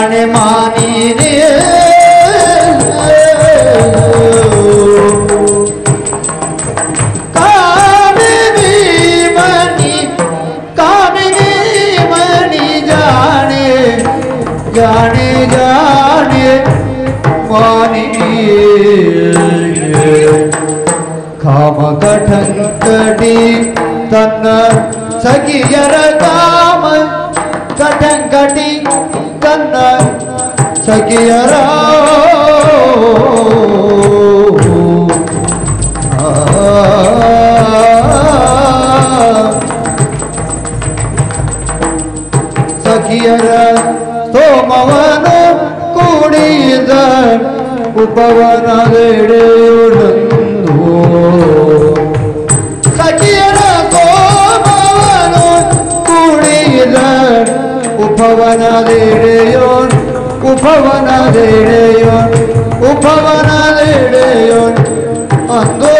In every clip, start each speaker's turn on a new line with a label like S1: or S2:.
S1: ಜಾಣೆ ಮಾನೀನೇ जाने जाने मानिए खाम कठंकटी तन्न सखियर काम कठंकटी तन्न सखियर सखियर ಸೋಮವನ ಕೂಡಿದ ಉಪವನದೆಡೆಯುಳಂದು ಸಖಿಯರ ಸೋಮವನ ಕೂಡಿದ ಉಪವನದೆಡೆಯೋನ್ ಉಪವನದೆಡೆಯೋನ್ ಉಪವನದೆಡೆಯೋನ್ ಅಂದೋ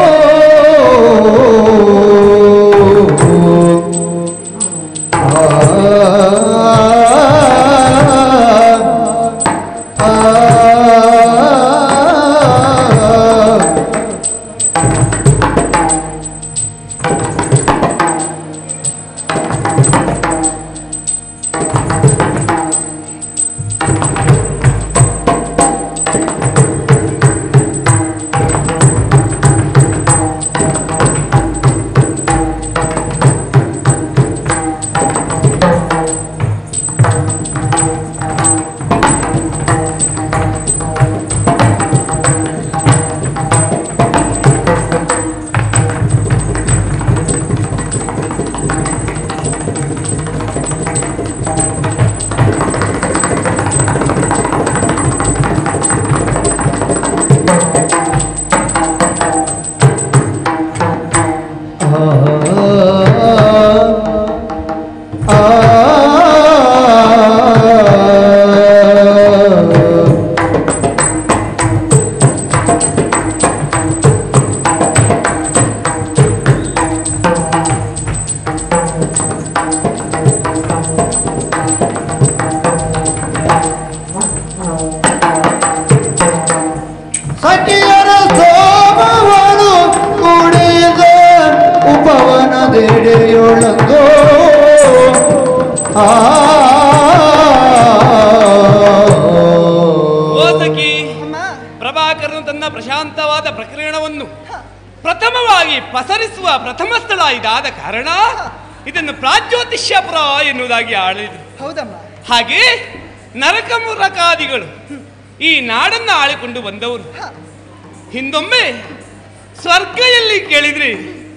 S2: ಪ್ರಭಾಕರನು ತನ್ನ ಪ್ರಶಾಂತವಾದ ಪ್ರಕರಣವನ್ನು ಪ್ರಥಮವಾಗಿ ಪಸರಿಸುವ ಪ್ರಥಮ ಸ್ಥಳ ಇದಾದ ಕಾರಣ ಇದನ್ನು ಪ್ರಾಜ್ಯೋತಿಷ್ಯಪುರ ಎನ್ನುವುದಾಗಿ ಆಳಿದರು. ಹಾಗೆ ನರಕಮುರಕಾದಿಗಳು ಈ ನಾಡನ್ನು ಆಳಿಕೊಂಡು ಬಂದವರು. ಹಿಂದೊಮ್ಮೆ ಸ್ವರ್ಗ ಎಲ್ಲಿ ಕೇಳಿದ್ರೆ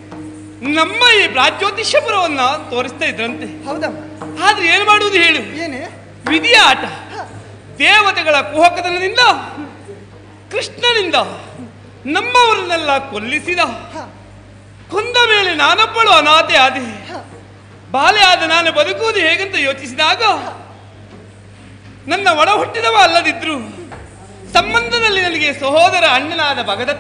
S2: ನಮ್ಮ ಈ ಪ್ರಾಜ್ಯೋತಿಷ್ಯಪುರವನ್ನ ತೋರಿಸ್ತಾ ಇದ್ರಂತೆ. ಆದ್ರೆ ಏನ್ ಮಾಡುವುದು ಹೇಳು, ವಿಧಿಯ ಆಟ. ದೇವತೆಗಳ ಕುಹಕತನದಿಂದ ಕೃಷ್ಣನಿಂದ ನಮ್ಮವರನ್ನೆಲ್ಲ ಕೊಲ್ಲಿಸಿದ. ಕೊಂದ ಮೇಲೆ ನಾನೊಬ್ಬಳು ಅನಾಥೆ ಆದೆ. ಬಾಲ್ಯ ಆದ ನಾನು ಬದುಕುವುದು ಹೇಗಂತ ಯೋಚಿಸಿದಾಗ ನನ್ನ ಒಡ ಹುಟ್ಟಿದವ ಅಲ್ಲದಿದ್ರು ಸಂಬಂಧದಲ್ಲಿ ನನಗೆ ಸಹೋದರ ಅಣ್ಣನಾದ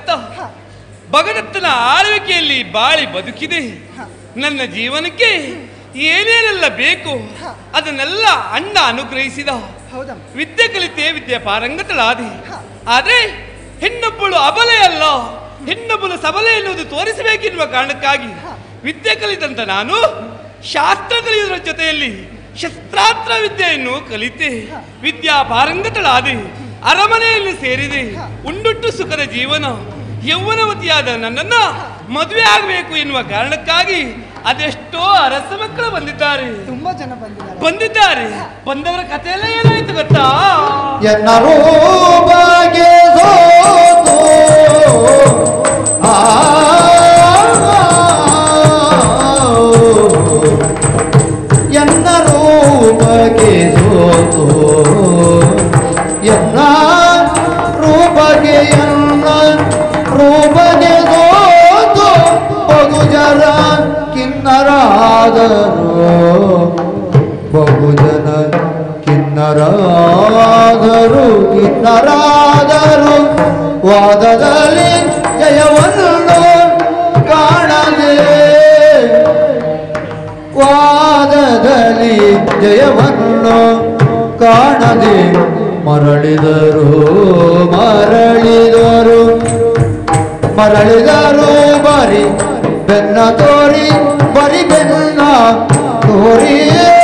S2: ಭಗದತ್ತನ ಆಳ್ವಿಕೆಯಲ್ಲಿ ಬಾಳಿ ಬದುಕಿದೆ. ನನ್ನ ಜೀವನಕ್ಕೆ ಏನೇನೆಲ್ಲ ಬೇಕು ಅದನ್ನೆಲ್ಲ ಅಣ್ಣ ಅನುಗ್ರಹಿಸಿದ. ವಿದ್ಯೆ ಕಲಿತೆ, ವಿದ್ಯೆ ಪಾರಂಗತಳಾದೆ. ಆದ್ರೆ ಹೆಣ್ಣೊಬ್ಬಳು ಅಬಲೆ ಅಲ್ಲ, ಹೆಣ್ಣೊಬ್ಬಳು ಸಬಲೆ ಎನ್ನುವುದು ತೋರಿಸಬೇಕೆನ್ನುವ ಕಾರಣಕ್ಕಾಗಿ ವಿದ್ಯೆ ಕಲಿತಂತ ನಾನು ಶಾಸ್ತ್ರ ಕಲಿಯುವುದರ ಜೊತೆಯಲ್ಲಿ ಶಸ್ತ್ರಾಸ್ತ್ರ ವಿದ್ಯೆಯನ್ನು ಕಲಿತೆ. ವಿದ್ಯಾ ಪಾರಂಗತಳಾದೆ. ಅರಮನೆಯಲ್ಲಿ ಸೇರಿದೆ. ಉಂಡುಟ್ಟು ಸುಖದ ಜೀವನ. ಯೌವನವತಿಯಾದ ನನ್ನನ್ನ ಮದುವೆ ಆಗಬೇಕು ಎನ್ನುವ ಕಾರಣಕ್ಕಾಗಿ ಅದೆಷ್ಟೋ ಅರಸ ಮಕ್ಕಳು ಬಂದಿದ್ದಾರೆ.
S3: ತುಂಬಾ ಜನ
S2: ಬಂದಿದ್ದಾರೆ. ಬಂದವರ ಕಥೆಯೆಲ್ಲ ಏನಾಯ್ತು ಗೊತ್ತಾ?
S1: ಎಲ್ಲರೂ ಬಹುಜನ ಕಿನ್ನರಾದರು ಕಿನ್ನರಾದರು ವಾದದಲ್ಲಿ ಜಯವನ್ನು ಕಾಣದೆ ವಾದದಲ್ಲಿ ಜಯವನ್ನು ಕಾಣದೆ ಮರಳಿದರು ಮರಳಿದರು ಮರಳಿದರು ಬರಿ ಬೆನ್ನ ತೋರಿ ಬರಿ ಬೆನ್ನ ತೋರಿ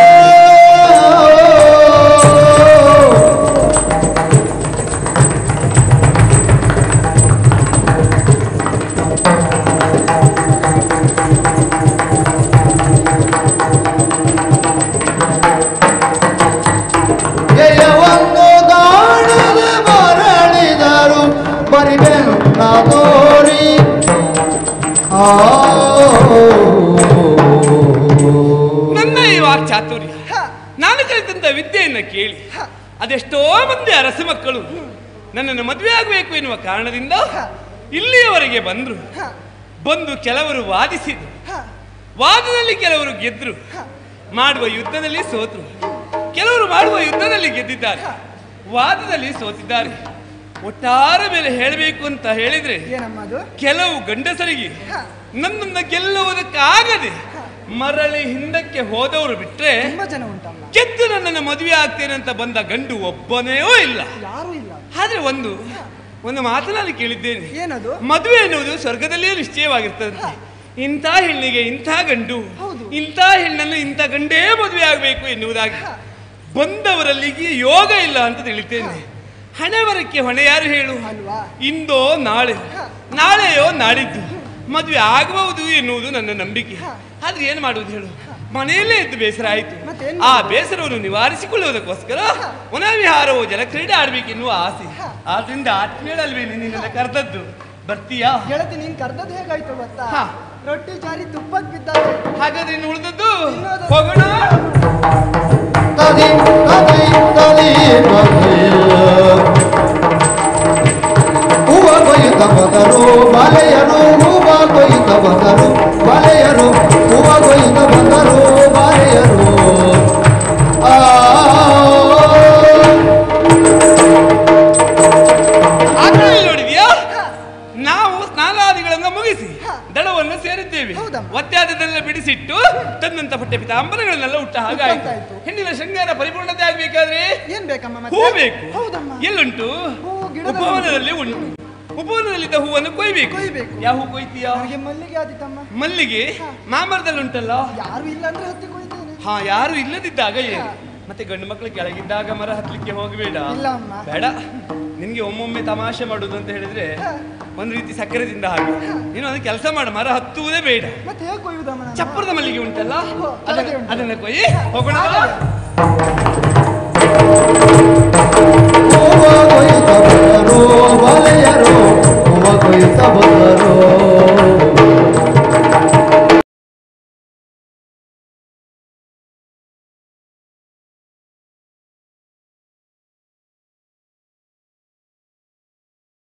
S2: ನನ್ನ ಈ ವಾಕ್ಚಾತುರ್ಯ ನಾನು ಕಲಿತಂತ ವಿದ್ಯೆಯನ್ನು ಕೇಳಿ ಅದೆಷ್ಟೋ ಮಂದಿ ಅರಸ ಮಕ್ಕಳು ನನ್ನನ್ನು ಮದುವೆ ಆಗಬೇಕು ಎನ್ನುವ ಕಾರಣದಿಂದ ಇಲ್ಲಿಯವರೆಗೆ ಬಂದು ಕೆಲವರು ವಾದಿಸಿದ್ರು, ವಾದದಲ್ಲಿ ಕೆಲವರು ಗೆದ್ರು, ಮಾಡುವ ಯುದ್ಧದಲ್ಲಿ ಸೋತರು, ಕೆಲವರು ಮಾಡುವ ಯುದ್ಧದಲ್ಲಿ ಗೆದ್ದಿದ್ದಾರೆ, ವಾದದಲ್ಲಿ ಸೋತಿದ್ದಾರೆ. ಒಟ್ಟಾರೆ ಮೇಲೆ ಹೇಳಬೇಕು ಅಂತ ಹೇಳಿದ್ರೆ ಕೆಲವು ಗಂಡಸರಿಗೆ ನನ್ನನ್ನು ಗೆಲ್ಲುವುದಕ್ಕಾಗದೆ ಮರಳಿ ಹಿಂದಕ್ಕೆ ಹೋದವರು ಬಿಟ್ರೆ ಗೆದ್ದು ನನ್ನನ್ನು ಮದುವೆ ಆಗ್ತೇನೆ ಅಂತ ಬಂದ ಗಂಡು ಒಬ್ಬನೇಯೂ ಇಲ್ಲ. ಆದ್ರೆ ಒಂದು ಮಾತನಾಡಿ ಕೇಳಿದ್ದೇನೆ, ಮದುವೆ ಎನ್ನುವುದು ಸ್ವರ್ಗದಲ್ಲಿಯೂ ನಿಶ್ಚಯವಾಗಿರ್ತದೆ. ಇಂಥ ಹೆಣ್ಣಿಗೆ ಇಂಥ ಗಂಡು, ಇಂಥ ಹೆಣ್ಣನ್ನು ಇಂಥ ಗಂಡೇ ಮದುವೆ ಆಗಬೇಕು ಎನ್ನುವುದಾಗಿ ಬಂದವರಲ್ಲಿ ಯೋಗ ಇಲ್ಲ ಅಂತ ತಿಳಿತೇನೆ. ಹಣೆ ಬರಕ್ಕೆ ಹೊಣೆ ಯಾರು ಹೇಳು? ಇಂದೋ ನಾಳೆ, ನಾಳೆಯೋ ನಾಡಿದ್ದು ಮದುವೆ ಆಗಬಹುದು ಎನ್ನುವುದು ನನ್ನ ನಂಬಿಕೆ. ಆದ್ರೆ ಏನು ಮಾಡುವುದು ಹೇಳು? ಮನೆಯಲ್ಲೇ ಇದ್ದು ಬೇಸರ ಆಯಿತು. ಆ ಬೇಸರವನ್ನು ನಿವಾರಿಸಿಕೊಳ್ಳುವುದಕ್ಕೋಸ್ಕರ ವನವಿಹಾರವೋ ಜಲಕ್ರೀಡೆ ಆಡ್ಬೇಕೆನ್ನುವ ಆಸೆ. ಆದ್ರಿಂದ ಆತ್ಮೀಯಳಲ್ವೇ ನಿನ್ನೆಲ್ಲ ಕರೆದದ್ದು. ಬರ್ತೀಯಾ?
S3: ಗೆಳತಿ ನೀನ್ ಕರ್ದದ್ದು ಹೇಗಾಯ್ತು ಗೊತ್ತಾ? ರೊಟ್ಟಿ ಜಾರಿ ತುಪ್ಪಕ್ಕೆ ಬಿದ್ದಾಗ.
S2: ಹಾಗಾದ್ರೆ ಇನ್ನು ಉಳಿದದ್ದು ಹೋಗೋಣ.
S1: ಹೂವ ಕೊಯ್ಯುತ್ತ ಬಂದರು ಬಾಲೆಯರು, ಹೂವ ಕೊಯ್ಯುತ್ತ ಬಂದರು ಬಾಲೆಯರು, ಹೂವ ಕೊಯ್ಯುತ್ತ ಬಂದರು ಬಾಲೆಯರು.
S2: ನೋಡಿದ್ಯಾ? ನಾವು ಸ್ನಾನಾದಿಗಳನ್ನು ಮುಗಿಸಿ ದಳವನ್ನು ಸೇರಿದ್ದೇವೆ. ಒತ್ಯಾದದೆಲ್ಲ ಬಿಡಿಸಿಟ್ಟು ತನ್ನಂತ ಪಠ್ಯ ಪಿತಾಂಬರಗಳನ್ನೆಲ್ಲ ಹುಟ್ಟ ಹಾಗಾಯ್ತು. ಹೆಣ್ಣಿನ ಶೃಂಗಾರ ಪರಿಪೂರ್ಣತೆ ಆಗ್ಬೇಕಾದ್ರೆ
S3: ಏನ್ ಬೇಕಮ್ಮ?
S2: ಹೂ ಬೇಕು. ಎಲ್ಲುಂಟು? ಉಪವನದಲ್ಲಿ ಉಂಟು. ಉಪವನದಲ್ಲಿದ್ದ ಹೂವನ್ನು ಕೊಯ್ಬೇಕು. ಯಾವ ಹೂ ಕೊಯ್ತೀಯಾ?
S3: ಮಲ್ಲಿಗೆ ಆದಿತ್ತಮ್ಮ.
S2: ಮಲ್ಲಿಗೆ ಮಾಮರದಲ್ಲಿ ಉಂಟಲ್ಲ?
S3: ಯಾರು ಇಲ್ಲ ಅಂದ್ರೆ ಹತ್ತಿ ಕೊಯ್ತೇನೆ.
S2: ಹಾ, ಯಾರು ಇಲ್ಲದಿದ್ದಾಗ ಏನು? ಮತ್ತೆ ಗಂಡು ಮಕ್ಕಳು ಕೆಳಗಿದ್ದಾಗ ಮರ ಹತ್ಲಿಕ್ಕೆ ಹೋಗಬೇಡ. ಬೇಡ, ನಿನ್ಗೆ ಒಮ್ಮೊಮ್ಮೆ ತಮಾಷೆ ಮಾಡುದು ಅಂತ ಹೇಳಿದ್ರೆ ಒಂದು ರೀತಿ ಸಕ್ಕರೆದಿಂದ ಹಾಗೆ. ನೀನು ಅದನ್ನ ಕೆಲಸ ಮಾಡು, ಮರ ಹತ್ತುವುದೇ ಬೇಡ. ಚಪ್ಪರದ ಮಲ್ಲಿಗೆ ಉಂಟಲ್ಲ, ಅದನ್ನ ಕೊಯ್ಯಿ ಹೋಗೋಣ.
S1: ಹೂವ ಕೊಯ್ಯುತ್ತ ಬಂದರು ಬಾಲೆಯರು, ಹೂವ ಕೊಯ್ಯುತ್ತ ಬಂದರು